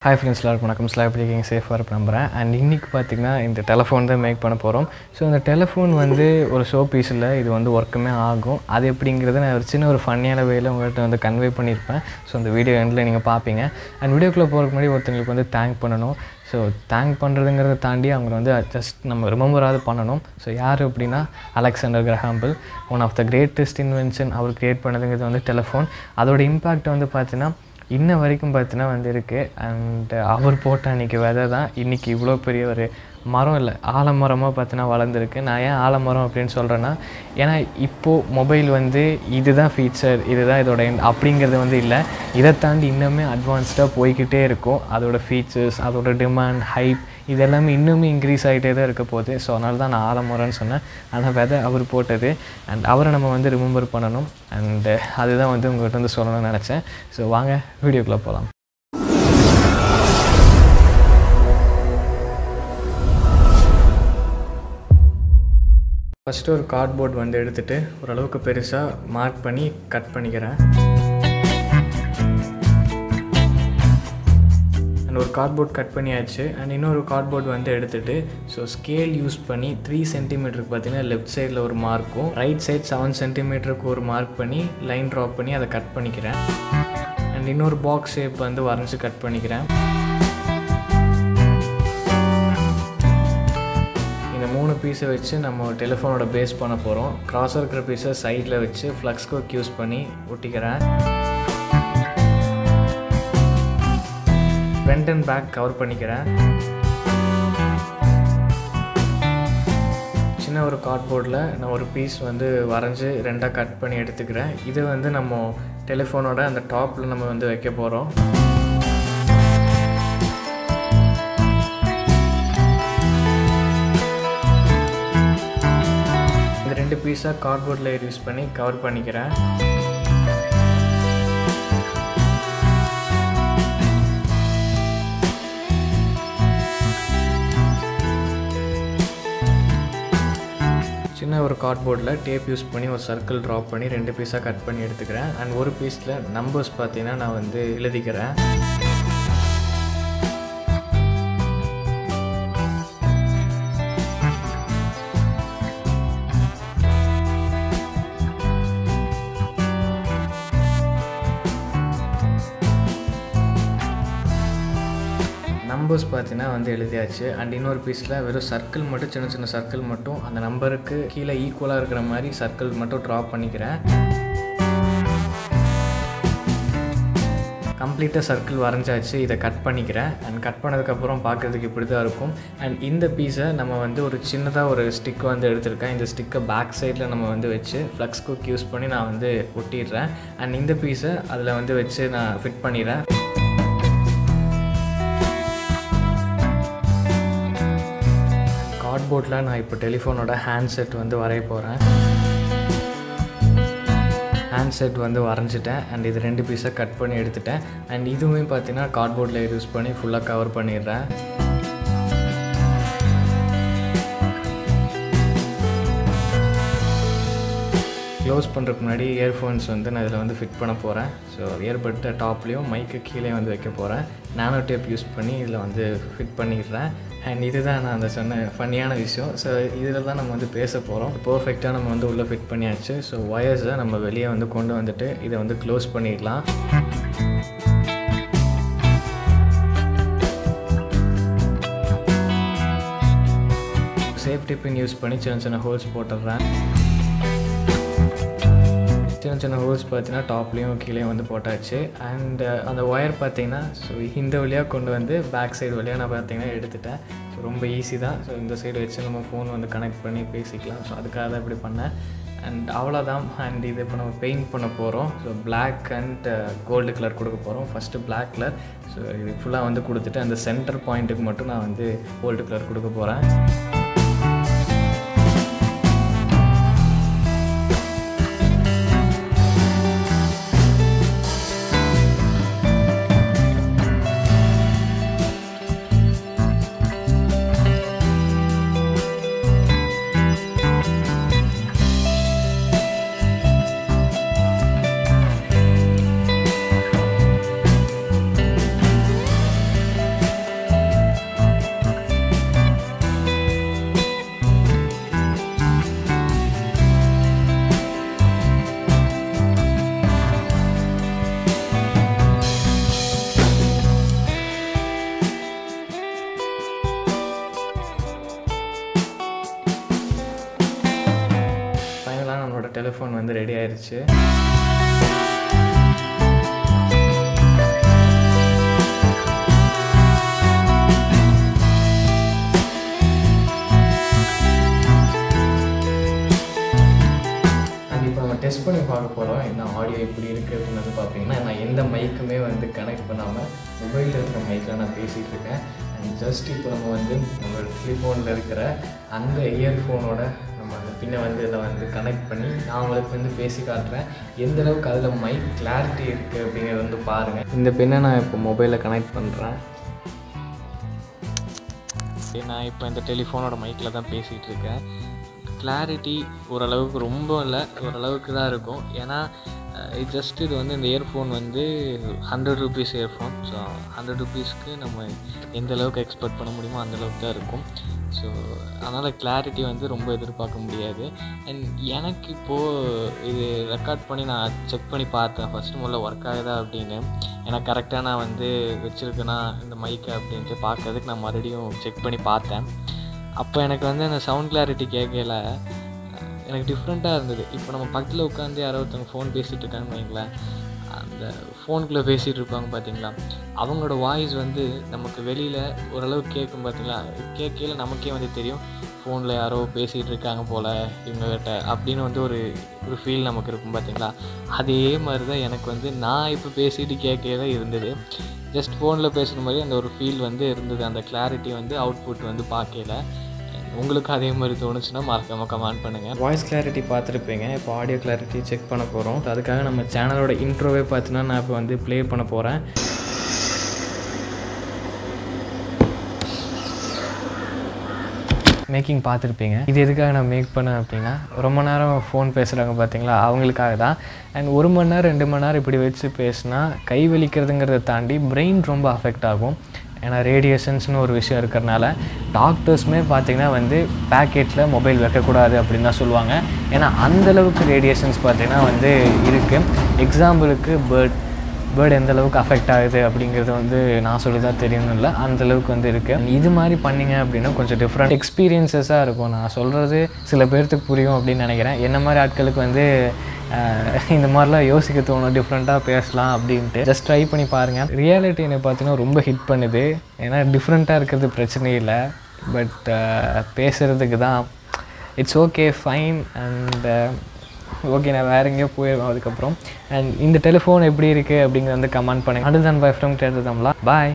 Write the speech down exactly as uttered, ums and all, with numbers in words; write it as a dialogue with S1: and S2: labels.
S1: Hi friends, welcome to Slide Safe for Prambra. And இன்னைக்கு பாத்தீங்கன்னா இந்த டெலிபோன் தான் மேக் பண்ண போறோம். சோ இந்த டெலிபோன் வந்து ஒரு ஷோ பீஸ் இல்ல, இது வந்து வர்க்குமே ஆகும். அது எப்படிங்கறத நான் ஒரு சின்ன ஒரு ஃபன்னியான வேல உங்களுக்கு வந்து கன்வே பண்ணிருப்பேன். சோ இந்த வீடியோ எண்ட்ல நீங்க பாப்பீங்க. And வீடியோக்குள்ள போறதுக்கு முன்னாடி ஒருத்தங்களுக்கு வந்து தேங்க் பண்ணனும். சோ தேங்க் பண்றதுங்கறத தாண்டி அவங்க வந்து ஜஸ்ட் நம்ம ரிமெம்பர் ஆது பண்ணனும். சோ யார் அப்படினா Alexander Graham Bell, one of the greatest invention அவர் கிரியேட் பண்ணதுங்கிறது வந்து டெலிபோன். அதோட இம்பாக்ட் வந்து பாத்தீங்கன்னா இன்ன வரைக்கும் பார்த்தீனா வந்து இருக்கு. அண்ட் அவர் போட்ட அன்னைக்கு வெதை தான் இன்னைக்கு இவ்வளோ பெரிய ஒரு மரம் இல்லை, ஆலமரமாக பார்த்தீனா வளர்ந்துருக்கு. நான் ஏன் ஆலமரம் அப்படின்னு சொல்கிறேன்னா, ஏன்னா இப்போது மொபைல் வந்து இதுதான் ஃபீச்சர், இதுதான் இதோட அப்படிங்கிறது வந்து இல்லை. இதை தாண்டி இன்னுமே அட்வான்ஸ்டாக போய்கிட்டே இருக்கும். அதோட ஃபீச்சர்ஸ், அதோட டிமாண்ட், ஹைப் இது எல்லாமே இன்னுமே இன்க்ரீஸ் ஆகிட்டே தான் இருக்க போகுது. ஸோ அதனால தான் நான் ஆலமரம்னு சொன்னேன். ஆனால் வெதை அவர் போட்டது. அண்ட் அவரை நம்ம வந்து ரிமெம்பர் பண்ணணும். அண்டு அதுதான் வந்து உங்கள்கிட்ட வந்து சொல்லணும்னு நினச்சேன். ஸோ வாங்க வீடியோக்குள்ளே போகலாம். ஃபஸ்ட்டு ஒரு கார்ட்போர்ட் வந்து எடுத்துகிட்டு ஓரளவுக்கு பெருசாக மார்க் பண்ணி கட் பண்ணிக்கிறேன். அண்ட் ஒரு கார்ட்போர்ட் கட் பண்ணியாச்சு. அண்ட் இன்னொரு கார்ட்போர்ட் வந்து எடுத்துகிட்டு ஸோ ஸ்கேல் யூஸ் பண்ணி த்ரீ சென்டிமீட்டருக்கு பார்த்தீங்கன்னா லெஃப்ட் சைடில் ஒரு மார்க்கும், ரைட் சைட் செவன் சென்டிமீட்டருக்கு ஒரு மார்க் பண்ணி லைன் ட்ரா பண்ணி அதை கட் பண்ணிக்கிறேன். அண்ட் இன்னொரு பாக்ஸ் ஷேப் வந்து வரைஞ்சி கட் பண்ணிக்கிறேன். மூணு பீஸை வச்சு நம்ம டெலிஃபோனோட பேஸ் பண்ண போகிறோம். கிராஸாக இருக்கிற பீஸை சைடில் வச்சு ஃப்ளக்ஸ் கோக் யூஸ் பண்ணி ஒட்டிக்கிறேன். ஃப்ரண்ட் அண்ட் பேக் கவர் பண்ணிக்கிறேன். சின்ன ஒரு கார்ட்போர்டில் நான் ஒரு பீஸ் வந்து வரைஞ்சி ரெண்டாக கட் பண்ணி எடுத்துக்கிறேன். இது வந்து நம்ம டெலிஃபோனோட அந்த டாப்பில் நம்ம வந்து வைக்க போகிறோம். ரெண்டு பீஸாக கார்ட்போர்ட் லேயர் யூஸ் பண்ணி கவர் பண்ணிக்கிறேன். சின்ன ஒரு கார்ட்போர்டில் டேப் யூஸ் பண்ணி ஒரு சர்க்கிள் ட்ரா பண்ணி ரெண்டு பீஸாக கட் பண்ணி எடுத்துக்கிறேன். அண்ட் ஒரு பீஸில் நம்பர்ஸ் பார்த்தீங்கன்னா நான் வந்து எழுதிக்கிறேன். நம்பர்ஸ் பார்த்தீங்கன்னா வந்து எழுதியாச்சு. அண்ட் இன்னொரு பீஸில் வெறும் சர்க்கிள் மட்டும், சின்ன சின்ன சர்க்கிள் மட்டும் அந்த நம்பருக்கு கீழே ஈக்குவலாக இருக்கிற மாதிரி சர்க்கிள் மட்டும் ட்ரா பண்ணிக்கிறேன். கம்ப்ளீட்டாக சர்க்கிள் வரைஞ்சாச்சு. இதை கட் பண்ணிக்கிறேன். அண்ட் கட் பண்ணதுக்கப்புறம் பார்க்குறதுக்கு இப்படி தான் இருக்கும். அண்ட் இந்த பீஸை நம்ம வந்து ஒரு சின்னதாக ஒரு ஸ்டிக் வந்து எடுத்திருக்கேன். இந்த ஸ்டிக்கை பேக் சைடில் நம்ம வந்து வச்சு ஃப்ளக்ஸ் குக் யூஸ் பண்ணி நான் வந்து ஒட்டிடுறேன். அண்ட் இந்த பீஸை அதில் வந்து வச்சு நான் ஃபிட் பண்ணிடுறேன். கார்ட்போர்டில் நான் இப்போ டெலிஃபோனோட ஹேண்ட் செட் வந்து வரைய போகிறேன். ஹேண்ட் செட் வந்து வரைஞ்சிட்டேன். அண்ட் இது ரெண்டு பீஸாக கட் பண்ணி எடுத்துட்டேன். அண்ட் இதுவுமே பார்த்தீங்கன்னா கார்ட்போர்டில் யூஸ் பண்ணி ஃபுல்லாக கவர் பண்ணிடுறேன். க்ளோஸ் பண்ணுறதுக்கு முன்னாடி இயர்ஃபோன்ஸ் வந்து நான் இதில் வந்து ஃபிட் பண்ண போகிறேன். ஸோ இயர்பட்டை டாப்லேயும் மைக்கு கீழே வந்து வைக்க போகிறேன். நானோ டேப் யூஸ் பண்ணி இதில் வந்து ஃபிட் பண்ணிடுறேன். அண்ட் இதுதான் நான் அந்த சொன்ன ஃபன்னியான விஷயம். ஸோ இதில் தான் நம்ம வந்து பேச போகிறோம். பர்ஃபெக்டாக நம்ம வந்து உள்ளே ஃபிட் பண்ணியாச்சு. ஸோ ஒயர்ஸை நம்ம வெளியே வந்து கொண்டு வந்துட்டு இதை வந்து க்ளோஸ் பண்ணிடலாம். சேஃப்டி பின் யூஸ் பண்ணி சின்ன சின்ன ஹோல்ஸ் போட்டுடுறேன். சின்ன சின்ன ஹோல்ஸ் பார்த்தீங்கன்னா டாப்லேயும் கீழே வந்து போட்டாச்சு. அண்ட் அந்த ஒயர் பார்த்தீங்கன்னா ஸோ இந்த வழியாக கொண்டு வந்து பேக் சைடு வழியாக நான் பார்த்தீங்கன்னா எடுத்துட்டேன். ஸோ ரொம்ப ஈஸி தான். ஸோ இந்த சைடு வச்சு நம்ம ஃபோன் வந்து கனெக்ட் பண்ணி பேசிக்கலாம். ஸோ அதுக்காக தான் இப்படி பண்ணேன். அண்ட் அவ்வளோதான். அண்ட் இது இப்போ நம்ம பெயிண்ட் பண்ண போகிறோம். So black and gold colour கொடுக்க போகிறோம். First black colour. ஸோ இது ஃபுல்லாக வந்து கொடுத்துட்டு அந்த சென்டர் பாயிண்ட்டுக்கு மட்டும் நான் வந்து கோல்டு கலர் கொடுக்க போகிறேன். ரெடி ஆயிடுச்சு. டெஸ்ட் பண்ணி பார்க்க போகிறோம் என்ன ஆடியோ எப்படி இருக்குது அப்படின்றது பார்த்தீங்கன்னா நான் எந்த மைக்குமே வந்து கனெக்ட் பண்ணாமல் மொபைலில் இருக்கிற மைக்கில் நான் பேசிகிட்டு இருக்கேன். அண்ட் ஜஸ்ட் இப்போ நம்ம வந்து நம்மளோட டெலிஃபோனில் இருக்கிற அந்த இயர்ஃபோனோட நம்ம அந்த பின்னை வந்து இதை வந்து கனெக்ட் பண்ணி நான் உங்களுக்கு வந்து பேசி காட்டுறேன் எந்தளவுக்கு அதில் மைக் கிளாரிட்டி இருக்குது அப்படிங்கிறது வந்து பாருங்கள். இந்த பின்னை நான் இப்போ மொபைலில் கனெக்ட் பண்ணுறேன். நான் இப்போ இந்த டெலிஃபோனோட மைக்கில் தான் பேசிகிட்டு இருக்கேன். கிளாரிட்டி ஓரளவுக்கு ரொம்ப இல்லை, ஓரளவுக்கு தான் இருக்கும். ஏன்னா ஜஸ்ட் இது வந்து இந்த இயர்ஃபோன் வந்து hundred rupees earphone. So hundred ருபீஸ்க்கு நம்ம எந்த அளவுக்கு எக்ஸ்பெக்ட் பண்ண முடியுமோ அந்தளவுக்கு தான் இருக்கும். ஸோ அதனால் கிளாரிட்டி வந்து ரொம்ப எதிர்பார்க்க முடியாது. அண்ட் எனக்கு இப்போது இது ரெக்கார்ட் பண்ணி நான் செக் பண்ணி பார்த்தேன் ஃபஸ்ட்டு முதல்ல ஒர்க் ஆகுதா அப்படின்னு. ஏன்னா கரெக்டாக நான் வந்து வச்சுருக்கேன்னா இந்த மைக்கை அப்படின்ட்டு பார்க்கறதுக்கு நான் மறுபடியும் செக் பண்ணி பார்த்தேன். அப்போ எனக்கு வந்து அந்த சவுண்ட் கிளாரிட்டி கேட்கல எனக்கு டிஃப்ரெண்ட்டாக இருந்தது. இப்போ நம்ம பக்கத்தில் உட்காந்து யாரோ ஒருத்தவங்க ஃபோன் பேசிகிட்டு இருக்காங்கன்னு வைங்களேன், அந்த ஃபோனுக்குள்ளே பேசிகிட்டு இருப்பாங்க பார்த்தீங்களா, அவங்களோட வாய்ஸ் வந்து நமக்கு வெளியில் ஓரளவுக்கு கேட்கும் பார்த்தீங்களா. கேட்கல நமக்கே வந்து தெரியும் ஃபோனில் யாரோ பேசிகிட்டு இருக்காங்க போல் இவங்ககிட்ட அப்படின்னு வந்து ஒரு ஒரு ஃபீல் நமக்கு இருக்கும் பார்த்தீங்களா. அதே மாதிரி தான் எனக்கு வந்து நான் இப்போ பேசிகிட்டு கேட்கல இருந்தது. ஜஸ்ட் ஃபோனில் பேசுகிற மாதிரி அந்த ஒரு ஃபீல் வந்து இருந்தது. அந்த கிளாரிட்டி வந்து அவுட்புட் வந்து பார்க்கல. உங்களுக்கு அதே மாதிரி தோணுச்சுன்னா மறக்காமல் கமெண்ட் பண்ணுங்கள். வாய்ஸ் கிளாரிட்டி பார்த்துருப்பீங்க. இப்போ ஆடியோ கிளாரிட்டி செக் பண்ண போகிறோம். அதுக்காக நம்ம சேனலோட இன்ட்ரோவே பார்த்தீங்கன்னா நான் இப்போ வந்து ப்ளே பண்ண போகிறேன். மேக்கிங் பார்த்துருப்பீங்க. இது எதுக்காக நான் மேக் பண்ணேன் அப்படின்னா ரொம்ப நேரம் ஃபோன் பேசுகிறாங்க பார்த்தீங்களா அவங்களுக்காக தான். அண்ட் ஒரு மணி நேரம் ரெண்டு மணி நேரம் இப்படி வச்சு பேசினா கை வலிக்கிறதுங்கிறத தாண்டி பிரெயின் ரொம்ப அஃபெக்ட் ஆகும். ஏன்னா ரேடியேஷன்ஸ்னு ஒரு விஷயம் இருக்கிறனால டாக்டர்ஸுமே பார்த்திங்கன்னா வந்து பேக்கெட்டில் மொபைல் வைக்கக்கூடாது அப்படின்னு தான் சொல்லுவாங்க. ஏன்னா அந்தளவுக்கு ரேடியேஷன்ஸ் பார்த்திங்கன்னா வந்து இருக்குது. எக்ஸாம்பிளுக்கு பேர்ட் பேர்டு எந்த அளவுக்கு அஃபெக்ட் ஆகுது அப்படிங்கிறது வந்து நான் சொல்லி தான் தெரியணும் இல்லை, அந்தளவுக்கு வந்து இருக்குது. இது மாதிரி பண்ணிங்க அப்படின்னா கொஞ்சம் டிஃப்ரெண்ட் எக்ஸ்பீரியன்ஸஸாக இருக்கும். நான் சொல்கிறது சில பேர்த்துக்கு புரியும் அப்படின்னு நினைக்கிறேன். என்ன மாதிரி ஆட்களுக்கு வந்து இந்த மாதிரிலாம் யோசிக்க தோணும், டிஃப்ரெண்ட்டாக பேசலாம் அப்படின்ட்டு. ஜஸ்ட் ட்ரை பண்ணி பாருங்கள். ரியாலிட்டி என்னை பார்த்தீங்கன்னா ரொம்ப ஹிட் பண்ணுது. ஏன்னா டிஃப்ரெண்ட்டாக இருக்கிறது பிரச்சனை இல்லை, பட் பேசுகிறதுக்கு தான் it's okay fine. And okay நான் வேறு எங்கேயோ போயிடுவேன் அதுக்கப்புறம். அண்ட் இந்த டெலிஃபோன் எப்படி இருக்குது அப்படிங்கிறத வந்து கமெண்ட் பண்ணுங்கள். அடுத்த பை ஃப்ரம் கேட்டு தம்லாம் பாய்.